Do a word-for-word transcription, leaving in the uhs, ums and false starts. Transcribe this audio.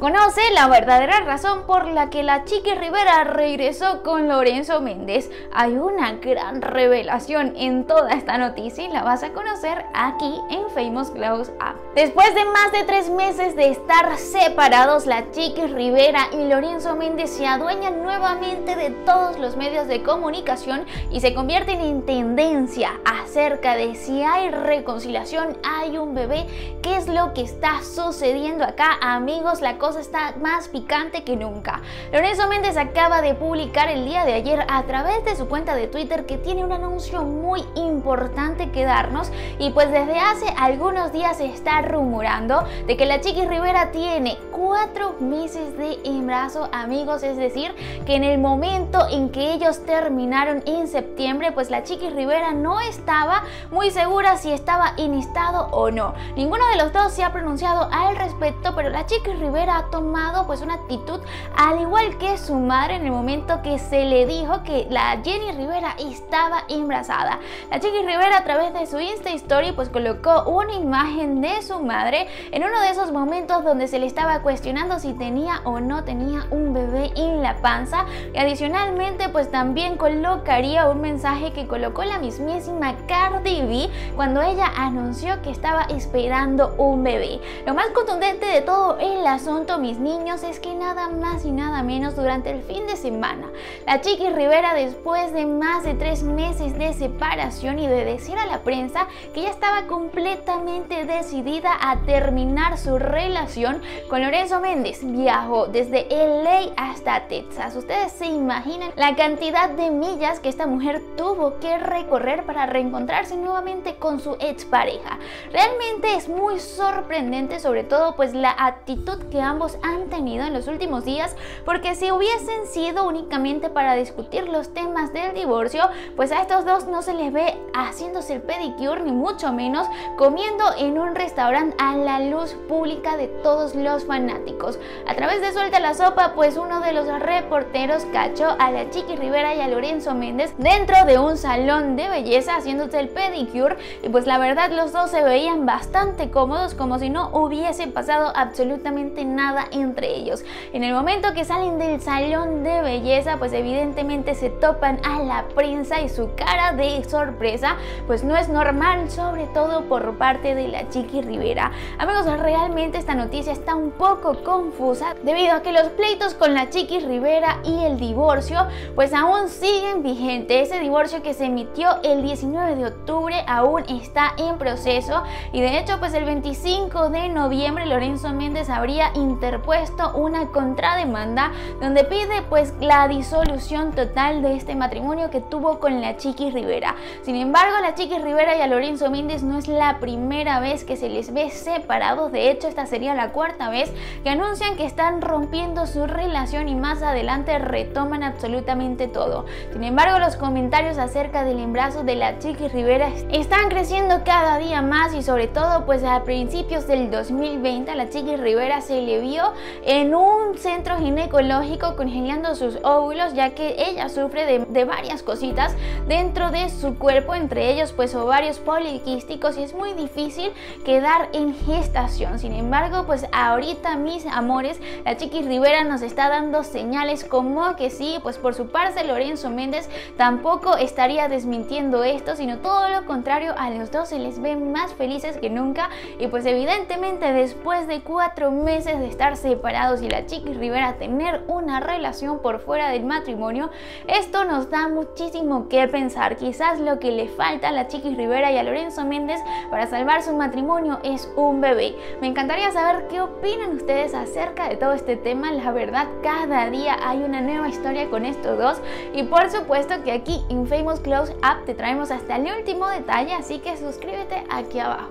Conoce la verdadera razón por la que la Chiqui Rivera regresó con Lorenzo Méndez. Hay una gran revelación en toda esta noticia y la vas a conocer aquí en Famous Close Up. Después de más de tres meses de estar separados, la Chiqui Rivera y Lorenzo Méndez se adueñan nuevamente de todos los medios de comunicación y se convierten en tendencia acerca de si hay reconciliación, hay un bebé. ¿Qué es lo que está sucediendo acá, amigos? La cosa está más picante que nunca. Lorenzo Méndez acaba de publicar el día de ayer a través de su cuenta de Twitter que tiene un anuncio muy importante que darnos, y pues desde hace algunos días se está rumorando de que la Chiqui Rivera tiene cuatro meses de embarazo, amigos. Es decir, que en el momento en que ellos terminaron en septiembre, pues la Chiqui Rivera no estaba muy segura si estaba en estado o no. Ninguno de los dos se ha pronunciado al respecto, pero la Chiqui Rivera ha tomado pues una actitud al igual que su madre en el momento que se le dijo que la Jenny Rivera estaba embarazada. La Chiqui Rivera a través de su Insta Story pues colocó una imagen de su madre en uno de esos momentos donde se le estaba cuestionando si tenía o no tenía un bebé en la panza, y adicionalmente pues también colocaría un mensaje que colocó la mismísima Cardi B cuando ella anunció que estaba esperando un bebé. Lo más contundente de todo el asunto, mis niños, es que nada más y nada menos durante el fin de semana la Chiqui Rivera, después de más de tres meses de separación y de decir a la prensa que ya estaba completamente decidida a terminar su relación con Lorenzo Méndez, viajó desde L A hasta Texas. Ustedes se imaginan la cantidad de millas que esta mujer tuvo que recorrer para reencontrarse nuevamente con su expareja. Realmente es muy sorprendente, sobre todo pues la actitud que ambos han tenido en los últimos días, porque si hubiesen sido únicamente para discutir los temas del divorcio, pues a estos dos no se les ve haciéndose el pedicure, ni mucho menos comiendo en un restaurante a la luz pública de todos los fanáticos. A través de Suelta la Sopa, pues uno de los reporteros cachó a la Chiqui Rivera y a Lorenzo Méndez dentro de un salón de belleza haciéndose el pedicure, y pues la verdad los dos se veían bastante cómodos, como si no hubiese pasado absolutamente nada entre ellos. En el momento que salen del salón de belleza, pues evidentemente se topan a la prensa y su cara de sorpresa pues no es normal, sobre todo por parte de la Chiqui Rivera. Amigos, realmente esta noticia está un poco confusa debido a que los pleitos con la Chiqui Rivera y el divorcio pues aún siguen vigentes. Ese divorcio que se emitió el diecinueve de octubre aún está en proceso, y de hecho pues el veinticinco de noviembre Lorenzo Méndez habría interpuesto una contrademanda donde pide pues la disolución total de este matrimonio que tuvo con la Chiqui Rivera. Sin embargo, a la Chiqui Rivera y a Lorenzo Méndez no es la primera vez que se les ve separados. De hecho, esta sería la cuarta vez que anuncian que están rompiendo su relación y más adelante retoman absolutamente todo. Sin embargo, los comentarios acerca del embarazo de la Chiqui Rivera están creciendo cada día más, y sobre todo pues a principios del dos mil veinte a la Chiqui Rivera se le vio en un centro ginecológico congelando sus óvulos, ya que ella sufre de, de varias cositas dentro de su cuerpo, entre ellos pues ovarios poliquísticos, y es muy difícil quedar en gestación. Sin embargo, pues ahorita, mis amores, la Chiqui Rivera nos está dando señales como que sí, pues por su parte Lorenzo Méndez tampoco estaría desmintiendo esto, sino todo lo contrario, a los dos se les ve más felices que nunca, y pues evidentemente después de cuatro meses de estar separados y la Chiqui Rivera tener una relación por fuera del matrimonio, esto nos da muchísimo que pensar. Quizás lo que le falta a la Chiqui Rivera y a Lorenzo Méndez para salvar su matrimonio es un bebé. Me encantaría saber qué opinan ustedes acerca de todo este tema. La verdad, cada día hay una nueva historia con estos dos, y por supuesto que aquí en Famous Close Up te traemos hasta el último detalle, así que suscríbete aquí abajo.